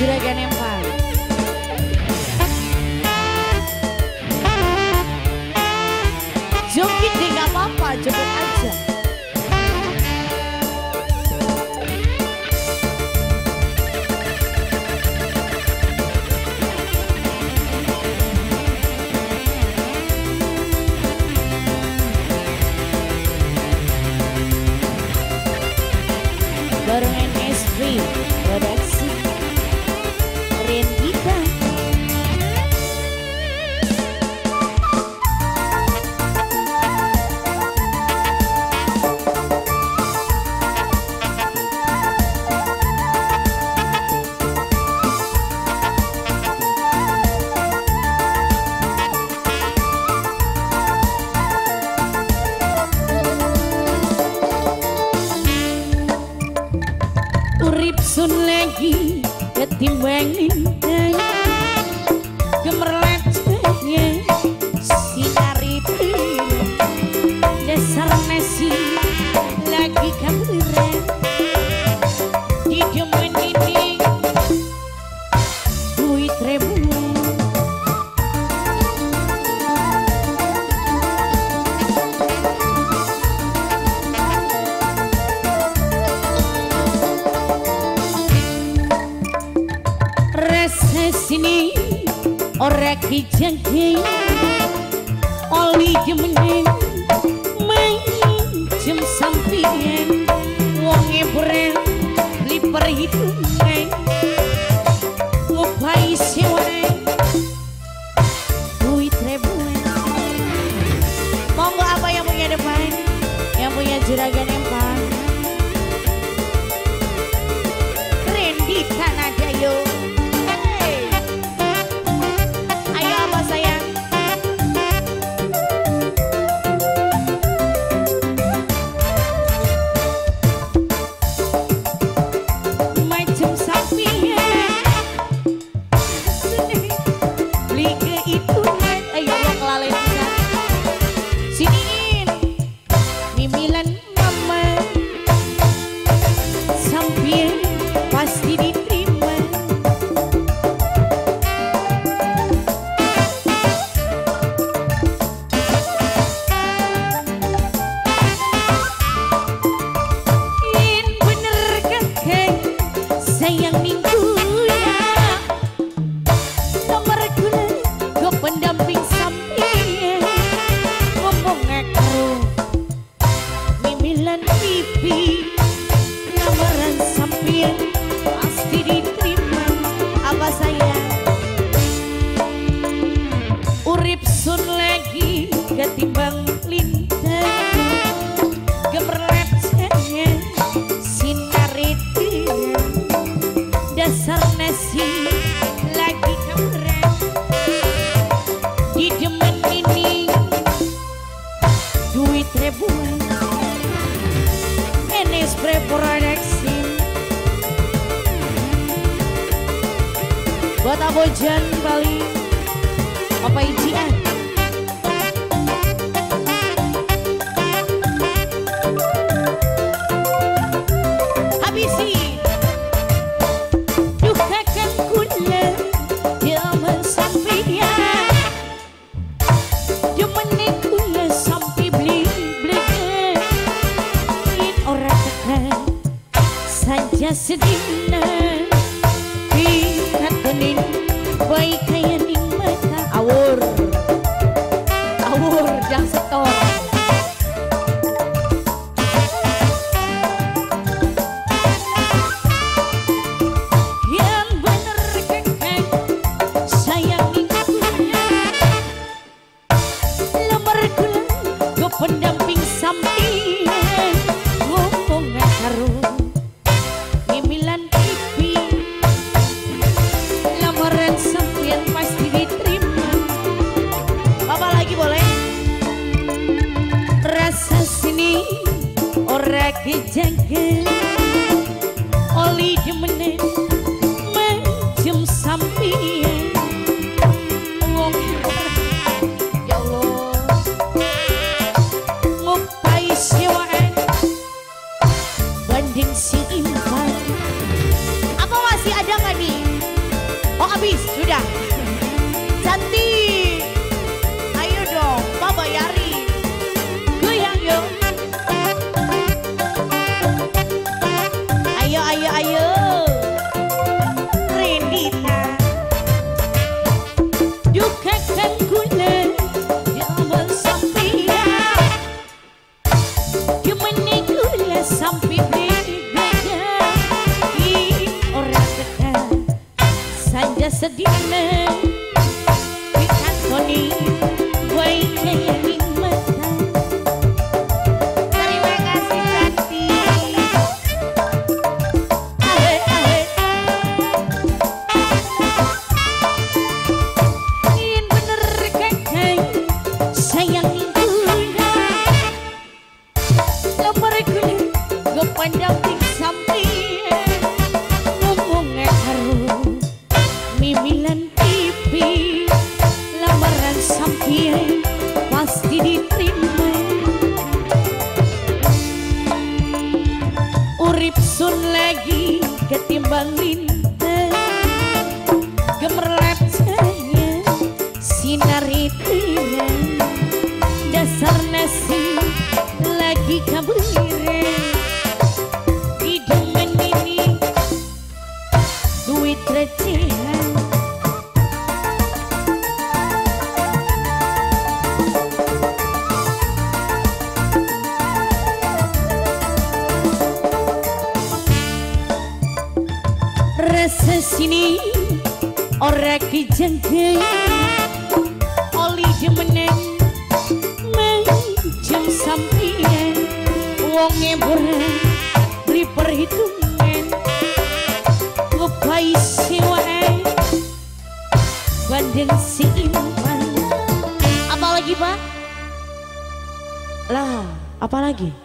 Juragan Empang. Joget deh gak apa-apa, joget aja. Bareng NSB Produksi Rendita. Urip sun lagi ketimbang lintang gemerlap cepetnya sinari dasar nasi lagi kaburan di demen ini duit ribuan. Sini ora kijangke oli jemeneng jem sampian wonge beren li perhitungan ngupai sewane duit ribuan. Monggo apa yang punya depan, yang punya Juragan Empang Rendita aja yo. Urip sun lagi ketimbang lintang gemerlap cepetnya sinari dasar nasi lagi kaburan di demen ini duit ribuan. NSB Produksi buat abojan Bali apa ijian habisi dukakan kula jaman sampian jaman kula sampai beli in orang tekan saja sedina dikatenin baik kaya ning mata awur jang setor yang bener kakak sayang minggunya lemar gula go pendamping sampian ngomong karo ngimilan pipi lamaran sampian pasti diterima. Bapak lagi boleh rasa sini ora kejangke oli jemeneng jem sampian wong ya Allah ngupai sewaan banding si impan. Apa masih ada nggak nih sedihnya dikantoni baik kayak di mata. Terima kasih Santi. Ale ale ingin bener kakak sayang itu lepar kulit gue pendamping samping ngomongnya haru mimilan pipi lamaran sampai pasti diterima urip sun lagi ketimbang lintang gemerlap cahaya sinar tiran dasar nasi lagi kaburan hidungan ini duit recehan rasa sini ora kijengke oli jemeneng menjem sampian wonge borang beri perhitungan ngepai siwae bandeng si impan apalagi pak lah apalagi